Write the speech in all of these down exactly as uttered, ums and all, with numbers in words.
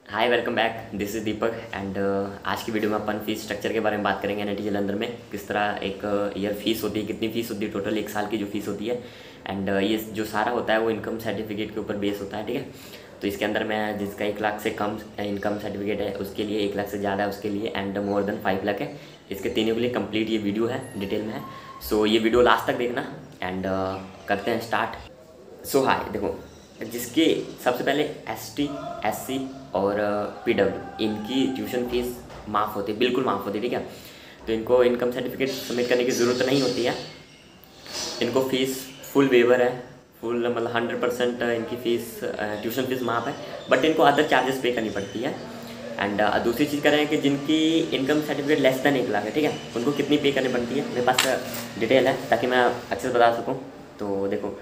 Hi, welcome back. This is Deepak and आज की video में अपन फीस स्ट्रक्चर के बारे में बात करेंगे। एनआईटी जालंधर में किस तरह एक ईयर फीस होती है, कितनी फीस होती है, टोटल एक साल की जो फीस होती है। एंड ये जो सारा होता है वो इनकम सर्टिफिकेट के ऊपर बेस होता है, ठीक है। तो इसके अंदर मैं जिसका एक लाख से कम इनकम सर्टिफिकेट है उसके लिए, एक लाख से ज़्यादा है उसके लिए, and more than five lakh है, इसके तीनों के लिए कंप्लीट ये वीडियो है, डिटेल में है। सो so, ये वीडियो लास्ट तक देखना एंड uh, करते हैं स्टार्ट। सो हाय, देखो, जिसके सबसे पहले एस टी, एस सी और पी डब्ल्यू इनकी ट्यूशन फीस माफ़ होती है, बिल्कुल माफ़ होती है, ठीक है। तो इनको इनकम सर्टिफिकेट सबमिट करने की ज़रूरत नहीं होती है। इनको फीस फुल वेवर है, फुल मतलब हंड्रेड परसेंट इनकी फ़ीस, ट्यूशन फीस माफ़ है, बट इनको अदर चार्जेस पे करनी पड़ती है। एंड uh, दूसरी चीज़ करें कि जिनकी इनकम सर्टिफिकेट लेस दैन एक लाख है, ठीक है, उनको कितनी पे करनी पड़ती है। मेरे पास डिटेल है ताकि मैं अच्छे से बता सकूँ। तो देखो,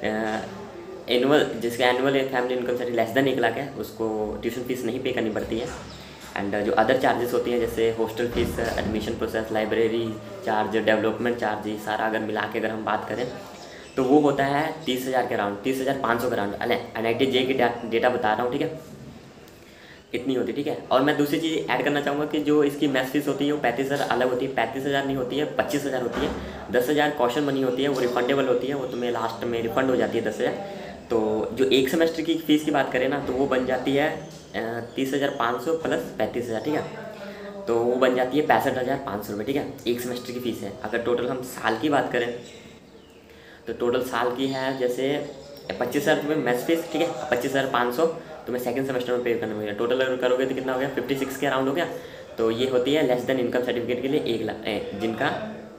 एनुअल जिसका annual family income certificate less than एक लाख है उसको ट्यूशन फीस नहीं पे करनी पड़ती है। एंड uh, जो अदर चार्जेस होती हैं जैसे hostel fees, admission process, library charge, development charge, ये सारा अगर मिला के अगर हम बात करें तो वो होता है तीस हज़ार के अराउंड, तीस हज़ार पाँच सौ के around. N I T J की डेटा बता रहा हूँ, ठीक है, इतनी होती है, ठीक है। और मैं दूसरी चीज़ ऐड करना चाहूँगा कि जो इसकी मैथ फीस होती है वो पैंतीस हज़ार अलग होती है, पैंतीस हज़ार नहीं होती है, पच्चीस हज़ार होती है। दस हज़ार कॉशन मनी होती है, वो रिफंडेबल होती है, वो तुम्हें लास्ट में रिफंड हो जाती है दस हज़ार। तो जो एक सेमेस्टर की फ़ीस की बात करें ना तो वो बन जाती है तीस हज़ार पाँच सौ प्लस पैंतीस हज़ार, ठीक है। तो वो बन जाती है पैंसठ हज़ार पाँच सौ रुपये, ठीक है, एक सेमेस्टर की फ़ीस है। अगर टोटल हम साल की बात करें तो टोटल साल की है जैसे पच्चीस हज़ार तुम्हें मैथ्स फीस, ठीक है, पच्चीस हज़ार पाँच सौ तुम्हें सेकंड सेमेस्टर में पे करना होगा। टोटल अगर करोगे तो कितना हो गया, फिफ्टी सिक्स के अराउंड हो गया। तो ये होती है लेस देन इनकम सर्टिफिकेट के लिए एक लाख, जिनका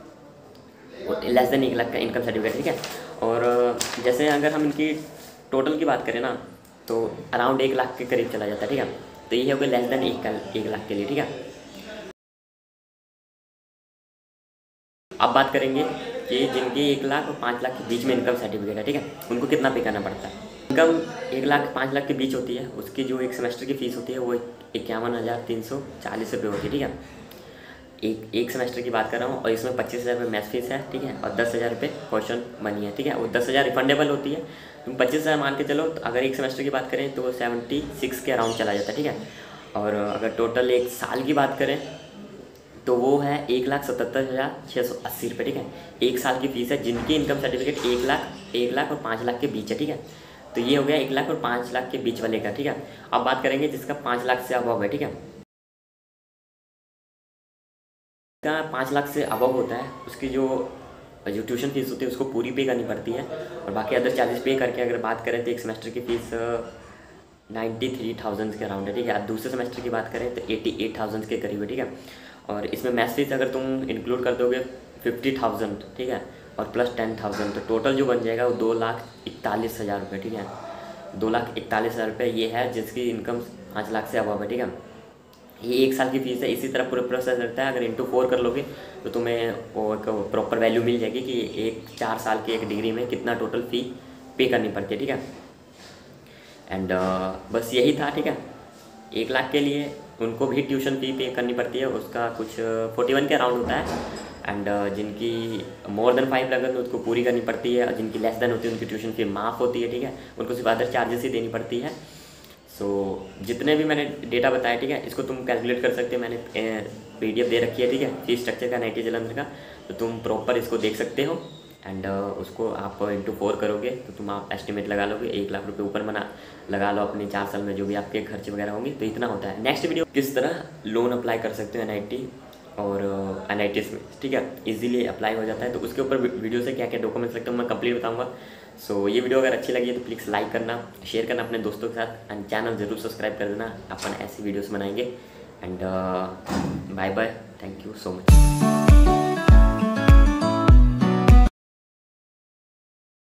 लेस देन एक लाख का इनकम सर्टिफिकेट, ठीक है। और जैसे अगर हम इनकी टोटल की बात करें ना तो अराउंड एक लाख के करीब चला जाता है, ठीक है। तो ये हो गया लेस देन एक का एक लाख के लिए, ठीक है। अब बात करेंगे कि जिनकी एक लाख और पाँच लाख के बीच में इनकम सर्टिफिकेट है, ठीक है, उनको कितना पे करना पड़ता है। इनकम एक लाख पाँच लाख के बीच होती है, उसकी जो एक सेमेस्टर की फ़ीस होती है वो इक्यावन हज़ार तीन सौ चालीस रुपये होती है, ठीक है। एक एक सेमेस्टर की बात कर रहा हूँ और इसमें पच्चीस हज़ार रुपये मैथ फीस है, ठीक है, और दस हज़ार रुपये क्वेश्चन मनी है, ठीक है। वो दस हज़ार रिफंडेबल होती है। तुम पच्चीस हज़ार मान के चलो, तो अगर एक सेमेस्टर की बात करें तो वो सेवेंटी सिक्स के अराउंड चला जाता है, ठीक है। और अगर टोटल एक साल की बात करें तो वो है एक लाख सतहत्तर हज़ार छः सौ अस्सी रुपये, ठीक है, एक साल की फ़ीस है। जिनकी इनकम सर्टिफिकेट एक लाख एक लाख और पाँच लाख के बीच है, ठीक है। तो ये हो गया एक लाख और पाँच लाख के बीच वाले का, ठीक है। अब बात करेंगे जिसका पाँच लाख से अबव है, ठीक है, का पाँच लाख से अबव होता है उसकी जो जो ट्यूशन फीस होती है उसको पूरी पे करनी पड़ती है। और बाकी अदर चार्जेस पे करके अगर बात करें तो एक सेमेस्टर की फ़ीस नाइन्टी थ्री थाउजेंड के अराउंड है, ठीक है। अब दूसरे सेमेस्टर की बात करें तो एटी एट थाउजेंड के करीब है, ठीक है। और इसमें मैथ फीस अगर तुम इंक्लूड कर दोगे फिफ्टी थाउजेंड, ठीक है, और प्लस टेन थाउजेंड, तो टोटल जो बन जाएगा वो दो लाख इकतालीस हज़ार रुपये, ठीक है, दो लाख इकतालीस हज़ार रुपये ये है जिसकी इनकम पाँच लाख से अबव है, ठीक है। ये एक साल की फ़ीस है। इसी तरह पूरा प्रोसेस रहता है। अगर इंटू फोर कर लोगे तो तुम्हें वो एक प्रॉपर वैल्यू मिल जाएगी कि एक चार साल की एक डिग्री में कितना टोटल फ़ी पे करनी पड़ती है, ठीक है। एंड uh, बस यही था, ठीक है। एक लाख के लिए उनको भी ट्यूशन फ़ी पे करनी पड़ती है, उसका कुछ फोर्टी वन के अराउंड होता है। एंड uh, जिनकी मोर देन फाइव लाख है उसको पूरी करनी पड़ती है, और जिनकी लेस देन होती है उनकी ट्यूशन फ़ी माफ़ होती है, ठीक है, उनको सिर्फ अदर चार्जेस ही देनी पड़ती है। सो so, जितने भी मैंने डेटा बताया, ठीक है, इसको तुम कैलकुलेट कर सकते हो। मैंने पीडीएफ दे रखी है, ठीक है, फीस स्ट्रक्चर का एनआईटी जालंधर का, तो तुम प्रॉपर इसको देख सकते हो। एंड uh, उसको आप इंटू फोर करोगे तो तुम आप एस्टिमेट लगा लोगे, एक लाख रुपए ऊपर बना लगा लो अपने चार साल में जो भी आपके खर्चे वगैरह होंगे, तो इतना होता है। नेक्स्ट वीडियो किस तरह लोन अप्लाई कर सकते हो एनआईटी और एन आई टी में, ठीक है, इजीली अप्लाई हो जाता है। तो उसके ऊपर वीडियो से क्या क्या डॉक्यूमेंट्स लगते हैं मैं कंप्लीट बताऊंगा। सो so, ये वीडियो अगर अच्छी लगी तो प्लीज़ लाइक करना, शेयर करना अपने दोस्तों के साथ, एंड चैनल ज़रूर सब्सक्राइब कर देना। अपन ऐसी वीडियोस बनाएंगे। And bye bye, thank you so much.